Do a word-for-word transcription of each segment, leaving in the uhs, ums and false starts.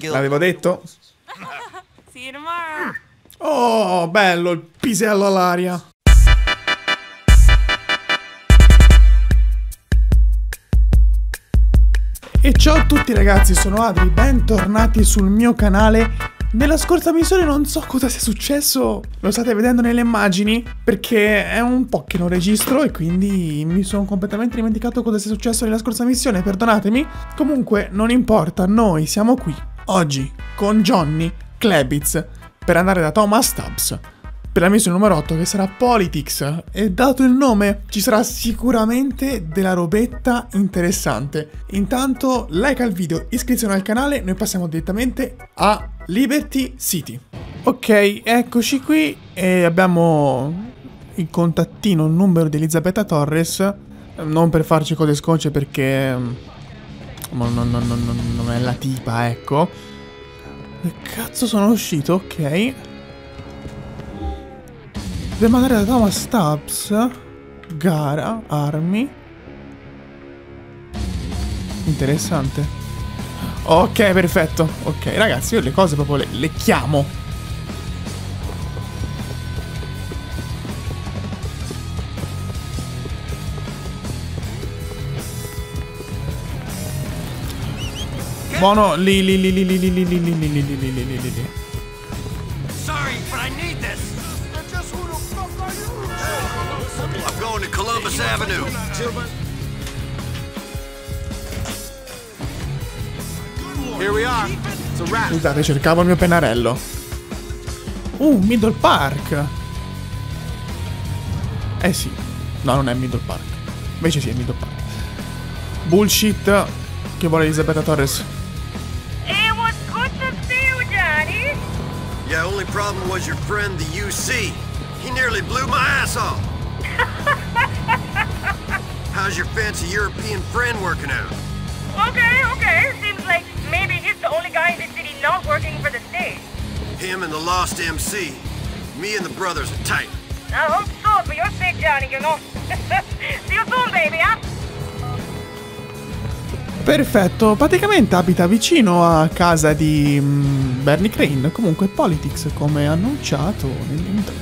L'avevo detto? See you tomorrow. Oh, bello, il pisello all'aria. E ciao a tutti ragazzi, sono Adri, bentornati sul mio canale. Nella scorsa missione non so cosa sia successo, lo state vedendo nelle immagini, perché è un po' che non registro e quindi mi sono completamente dimenticato cosa sia successo nella scorsa missione, perdonatemi. Comunque non importa, noi siamo qui, oggi, con Johnny Klebitz, per andare da Thomas Stubbs per la missione numero otto, che sarà Politics, e dato il nome ci sarà sicuramente della robetta interessante. Intanto like al video, iscrizione al canale, noi passiamo direttamente a Liberty City. Ok, eccoci qui e abbiamo il contattino, il numero di Elisabetta Torres, non per farci cose sconce perché non, non, non, non, non è la tipa, ecco. Che cazzo sono uscito? Ok. Devo andare da Thomas Stubbs. Gara, armi. Interessante. Ok, perfetto. Ok, ragazzi, io le cose proprio le, le chiamo. Buono, lì, lì, lì, lì, lì, lì, lì, lì, lì, lì, lì, lì, lì, lì, lì. Sorry, but I need this. I'm going to Columbus Avenue. Here we are. It's a wrap. Scusate, cercavo il mio pennarello. Uh, Middle Park. Eh sì. No, non è Middle Park. Invece sì, è Middle Park. Bullshit. Che vuole Elisabetta Torres? It was good to see you, Johnny. Yeah, only problem was your friend, the U C. He nearly blew my ass off. How's your fancy European friend working out? Okay, okay. Seems like maybe he's the only guy in the city not working for the state. Him and the lost M C. Me and the brothers are tight. I hope so, for your sake, Johnny, you know. See you soon, baby, huh? Perfetto, praticamente abita vicino a casa di mm, Bernie Crane. Comunque Politics, come annunciato nell'intro.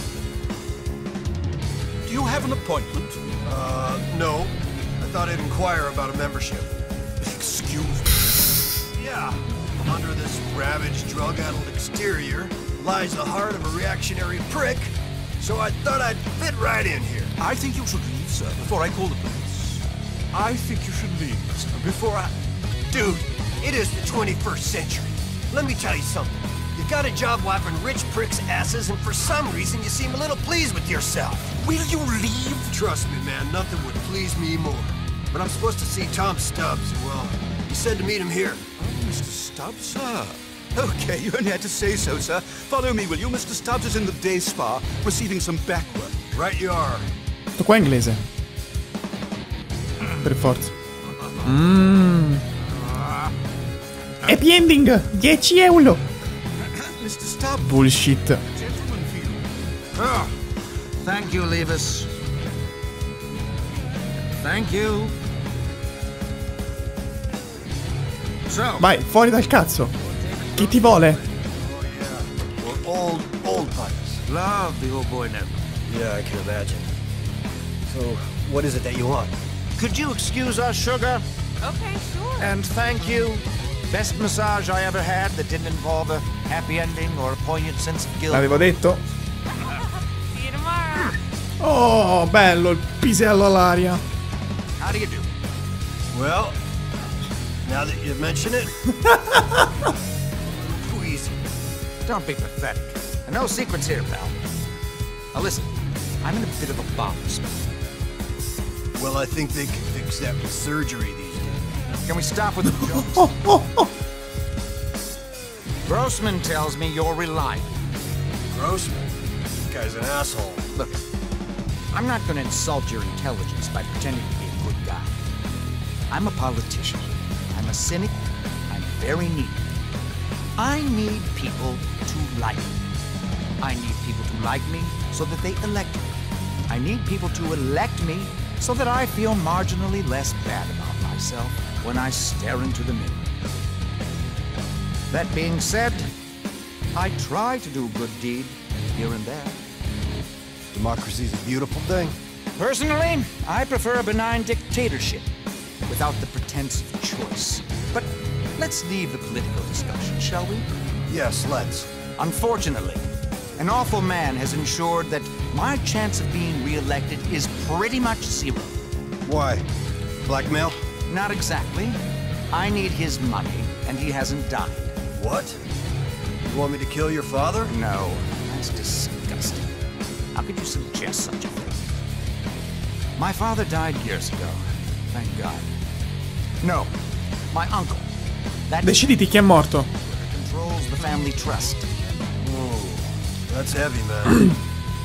Do you have an appointment? Uh, no. I thought I'd inquire about a membership. Excuse me. Yeah. Under this ravaged, drug-addled exterior lies the heart of a reactionary prick, so I thought I'd fit right in here. I think you should leave, sir, before I call the police. I think you should leave, sir, before I... Dude, it is the twenty-first century. Let me tell you something. You got a job wiping rich pricks' asses, and for some reason you seem a little pleased with yourself. Will you leave? Trust me, man, nothing would please me more. But I'm supposed to see Tom Stubbs. Well, he said to meet him here. Oh, Mister Stubbs, sir. Okay, you only had to say so, sir. Follow me, will you? Mister Stubbs is in the day spa, receiving some back work. Right you are. Tutto qua in inglese. Per forza. Mmm. Happy ending! dieci euro! Mister Stubbs. Bullshit. Gentleman feel. Oh, thank you, Levis. Thank you. So, Vai, fuori dal cazzo. Chi ti vuole? Oh, yeah. We're old, old buddies. love the old boy never. Yeah, I can imagine. So, what is it that you want? Could you excuse us, sugar? Okay, sure. And thank you. Best massage I ever had that didn't involve a happy ending or a poignant sense of guilt. L'avevo detto? See you tomorrow. Oh, bello, il pisello all'aria. How do you do? Well, now that you mention it, too easy. Don't be pathetic. And no secrets here, pal. Now listen, I'm in a bit of a box. Well, I think they can fix that with surgery these days. Can we stop with the jokes? Oh, oh, oh. Grossman tells me you're reliable. Grossman? This guy's an asshole. Look, I'm not going to insult your intelligence by pretending to be a good guy. I'm a politician. I'm a cynic. I'm very needy. I need people to like me. I need people to like me so that they elect me. I need people to elect me so that I feel marginally less bad about myself when I stare into the mirror. That being said, I try to do a good deed here and there. Democracy's a beautiful thing. Personally, I prefer a benign dictatorship without the pretense of choice. But let's leave the political discussion, shall we? Yes, let's. Unfortunately, an awful man has ensured that my chance of being re-elected is pretty much zero. Why? Blackmail? Not exactly. I need his money, and he hasn't died. What? You want me to kill your father? No, that's disgusting. How could you suggest such a thing? My father died years ago. Thank God. No, my uncle. That Deciditi chi è morto. controls the family trust. Oh, that's heavy, man.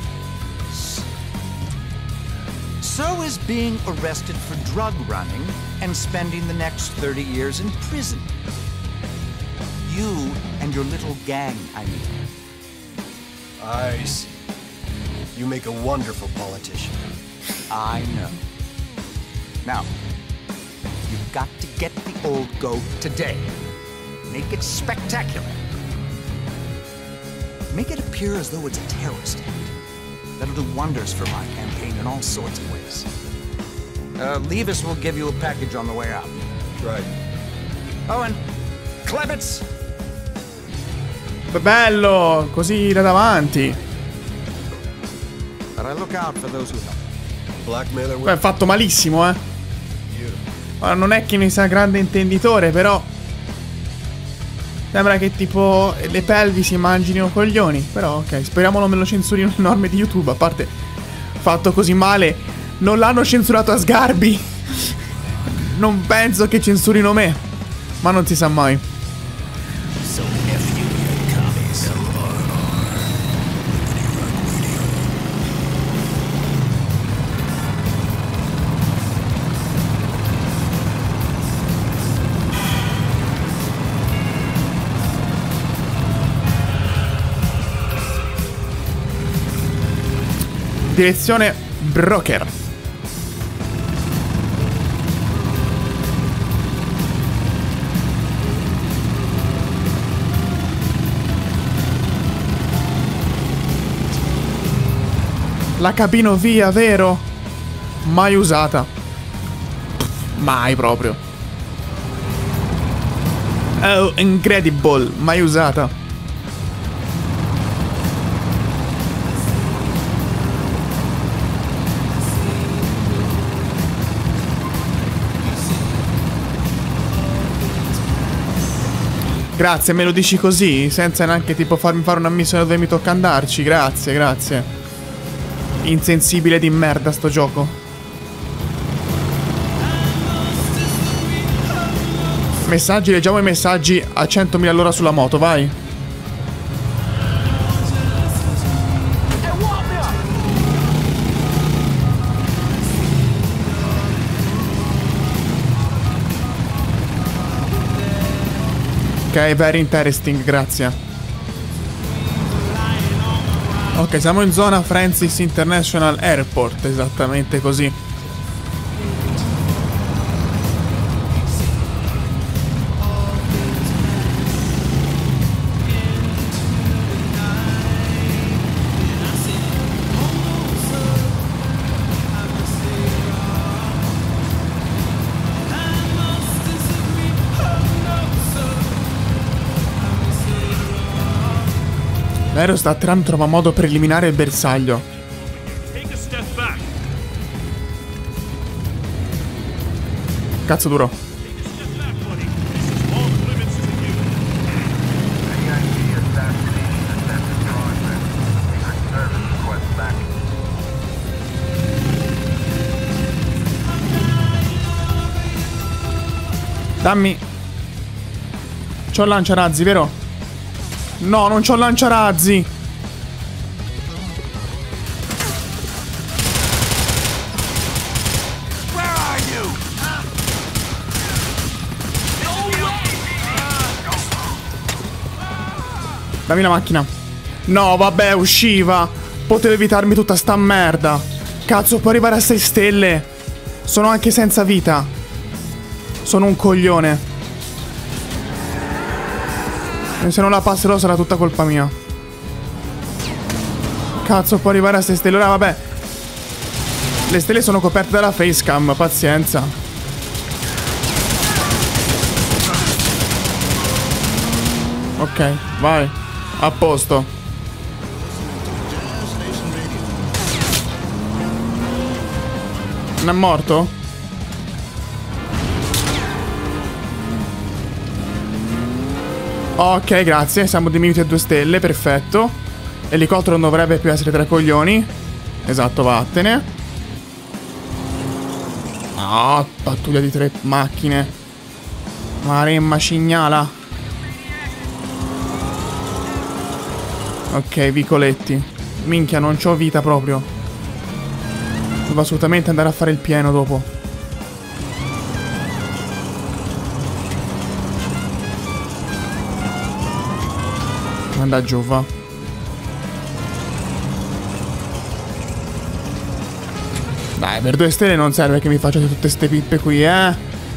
So is being arrested for drug running and spending the next thirty years in prison. You and your little gang, I mean. I see. You make a wonderful politician. I know. Now, you've got to get the old goat today. Make it spectacular. Make it appear as though it's a terrorist act. That'll do wonders for my campaign in all sorts of ways. Uh, Levis will give you a package on the way out. Right. Oh, and Klebitz! Bello, così da davanti. But I look out for those who help. Blackmailer Beh, è fatto malissimo, eh. Beautiful. Ora, non è che ne sia grande intenditore, però sembra che tipo le pelvi si mangino coglioni. Però ok, speriamo non me lo censurino le norme di YouTube. A parte, fatto così male, non l'hanno censurato a sgarbi. Non penso che censurino me, ma non si sa mai. Direzione Broker. La cabino via, vero? Mai usata. Mai proprio. Oh, incredible. Mai usata. Grazie, me lo dici così, senza neanche tipo farmi fare una missione dove mi tocca andarci. Grazie, grazie. Insensibile di merda sto gioco. Messaggi, leggiamo i messaggi a centomila all'ora sulla moto, vai. Ok, very interesting, grazie. Ok, siamo in zona Francis International Airport, esattamente così. L'aereo sta atterrando, trova modo per eliminare il bersaglio. Cazzo duro. Dammi. C'ho il lanciarazzi, vero? No, non c'ho il lanciarazzi. Dammi la macchina. No, vabbè, usciva. Potevo evitarmi tutta sta merda. Cazzo, può arrivare a sei stelle. Sono anche senza vita. Sono un coglione. E se non la passerò sarà tutta colpa mia. Cazzo, può arrivare a ste stelle. Ora vabbè, le stelle sono coperte dalla facecam, pazienza. Ok, vai. A posto. Non è morto? Ok, grazie, siamo diminuiti a due stelle, perfetto. L'elicottero non dovrebbe più essere tra i coglioni. Esatto, vattene. No, pattuglia di tre macchine. Maremma cignala. Ok, vicoletti. Minchia, non c'ho vita proprio. Devo assolutamente andare a fare il pieno dopo. Manda giù, va. Dai, per due stelle non serve che mi faccia tutte ste pippe qui, eh.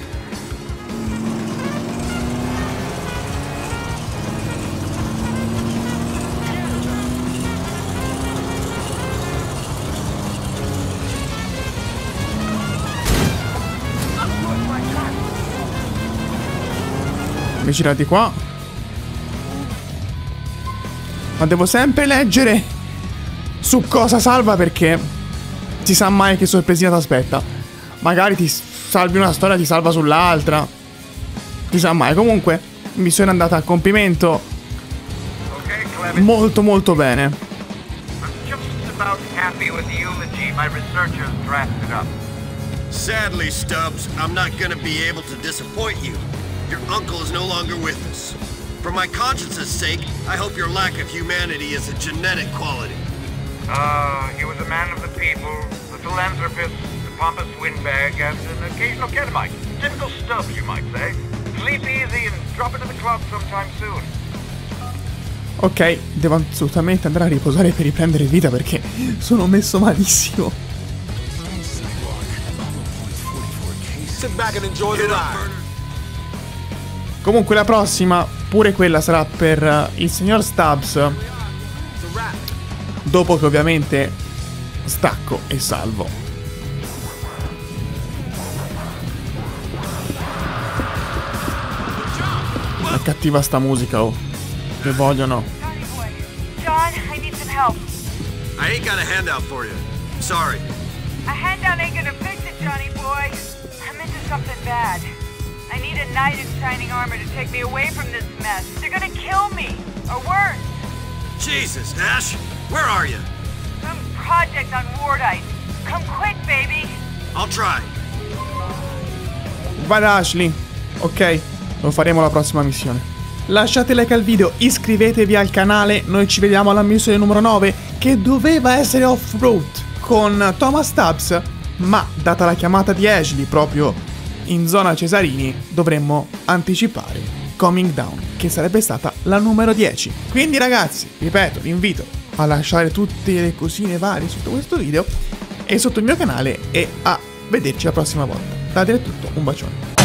Mi girati qua. Ma devo sempre leggere su cosa salva, perché si sa mai che sorpresina ti aspetta. Magari ti salvi una storia, ti salva sull'altra. Si sa mai. Comunque, missione è andata a compimento molto molto bene. I'm just about happy with the eulogy my researchers drafted up. Sadly, Stubbs, I'm not gonna be able to disappoint you. Your uncle is no longer with us. For my conscience's sake, I hope your lack of humanity is a genetic quality. Uh, he was a man of the people, a philanthropist, a pompous windbag, and an occasional Kennemite. Typical Stubbs, you might say. Sleep easy and drop into the club sometime soon. Ok, devo assolutamente andare a riposare per riprendere vita perché sono messo malissimo. Sit back and enjoy the ride. Comunque la prossima, pure quella sarà per uh, il signor Stubbs. Dopo che ovviamente stacco e salvo. È cattiva sta musica, oh. Che vogliono. John, I need some help. I ain't got a handout for you. Sorry. A handout ain't gonna fix it, Johnny boy. I'm into something bad. I need a knight in shining armor to take me away from this mess. They're gonna kill me, or worse. Jesus, Ash, where are you? Some project on Wardite. Come quick, baby. I'll try. Vai da Ashley. Ok, lo faremo alla prossima missione. Lasciate like al video, iscrivetevi al canale. Noi ci vediamo alla missione numero nove, che doveva essere off-road con Thomas Stubbs, ma data la chiamata di Ashley proprio in zona Cesarini, dovremmo anticipare Coming Down, che sarebbe stata la numero dieci. Quindi ragazzi, ripeto, vi invito a lasciare tutte le cosine varie sotto questo video e sotto il mio canale, e a vederci la prossima volta. Da dire tutto, un bacione.